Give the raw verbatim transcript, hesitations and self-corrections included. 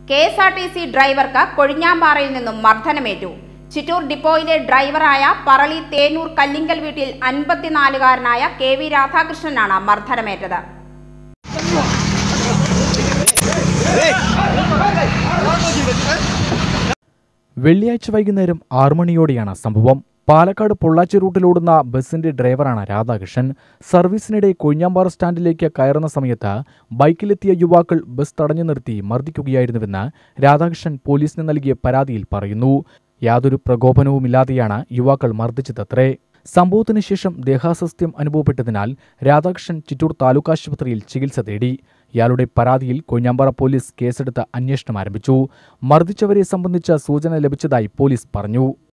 K S R T C ഡ്രൈവർക്ക് കൊഴിഞ്ഞാമ്പാറയിൽ നിന്നും മർദ്ദനമേറ്റു. ചിറ്റൂർ ഡിപ്പോയിലെ ഡ്രൈവറായ പറളി തേനൂർ കല്ലിങ്കൽ വീട്ടിൽ അൻപത്തിനാലുകാരനായ കെ വി രാധാകൃഷ്ണനാണ് മർദ്ദനമേറ്റത്. വെള്ളിയാഴ്ച വൈകുന്നേരം ആറു മണിയോടെയാണ് സംഭവം. പാലക്കാട് പൊള്ളാച്ചി റൂട്ടിലോടുന്ന ബസിന്റെ ഡ്രൈവറാണ് രാധാകൃഷ്ണൻ. സർവീസിനിടെ കൊഴിഞ്ഞാമ്പാറ സ്റ്റാൻഡിലേക്ക് കയറുന്ന സമയത്ത് ബൈക്കിലെത്തിയ യുവാക്കൾ ബസ് തടഞ്ഞു നിർത്തി മർദ്ദിക്കുകയായിരുന്നുവെന്ന് രാധാകൃഷ്ണൻ പോലീസിന് നൽകിയ പരാതിയിൽ പറയുന്നു. യാതൊരു പ്രകോപനവുമില്ലാതെയാണ് യുവാക്കൾ മർദ്ദിച്ചതത്രേ. സംഭവത്തിന് ശേഷം ദേഹാസ്വാസ്ഥ്യം അനുഭവപ്പെട്ടതിനാൽ രാധാകൃഷ്ണൻ ചിറ്റൂർ താലൂക്ക് ആശുപത്രിയിൽ ചികിത്സ തേടി. ഇയാളുടെ പരാതിയിൽ കൊഴിഞ്ഞാമ്പാറ പോലീസ് കേസെടുത്ത് അന്വേഷണം ആരംഭിച്ചു. മർദ്ദിച്ചവരെ സംബന്ധിച്ച സൂചന ലഭിച്ചതായി പോലീസ് പറഞ്ഞു.